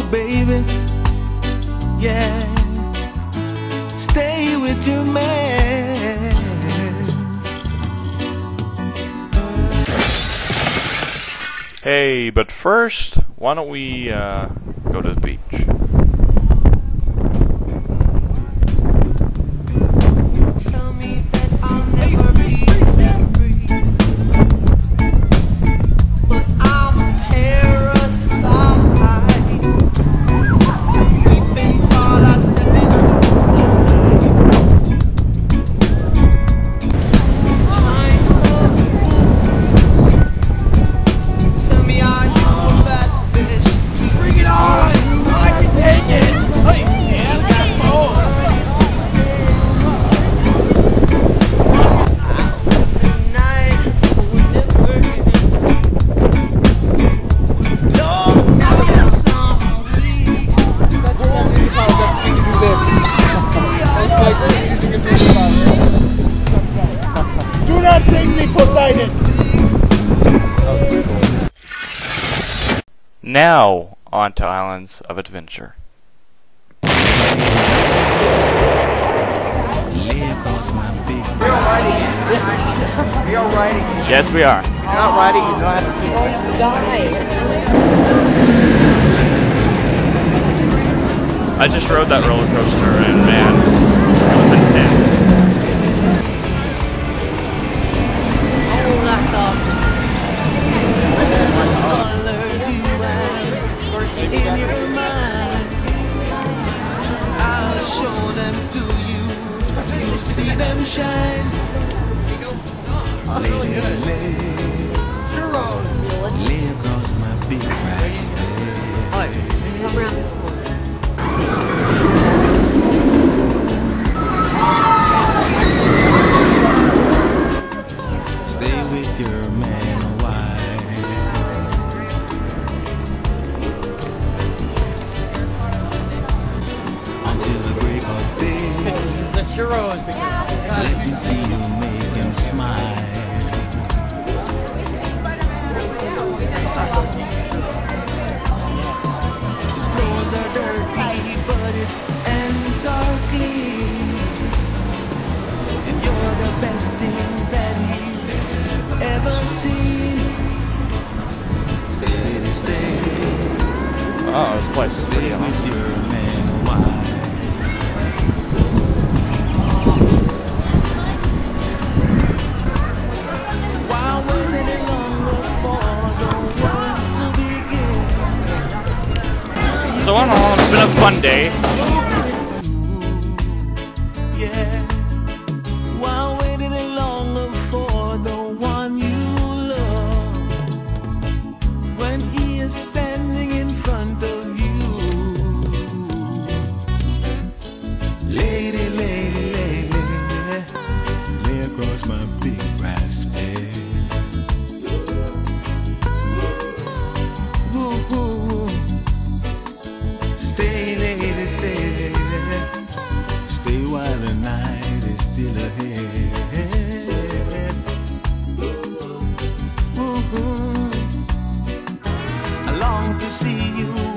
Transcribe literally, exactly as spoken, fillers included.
baby. Yeah, stay with your man. Hey, but first, why don't we uh, go to the beach? Tell me that I'll never be set free, but I'm a parasite. We've caught, I step in mind so tell me, are you a bad fish? Bring it on! I can take it! Hey, man, got both! Do not take me, Poseidon! Now, on to Islands of Adventure. We are riding. Yes, we are. You're not riding, you don't have to keep I just rode that roller coaster and man, it was intense. Oh, that's awesome. Colors you have in your mind, I'll show them to you. You'll see them shine. Lay, lay, lay across my big brass bed. Come around this corner. Stay with your man a while until the break of day. the churros. Let me see you make him smile. His clothes are dirty, but his hands are clean. And you're the best thing that he's ever seen. Stay, stay, Oh, this place is pretty stay awesome. with your man a while. While waiting longer for the world to begin. So, on and on, it's been a fun day. Yeah, while waiting longer for the one you love, when he is standing in front of you, lady, lady, lady, lay across my big brass bed. Ooh, ooh. Stay, lady, stay, lady. Stay while the night is still ahead. Ooh, I long to see you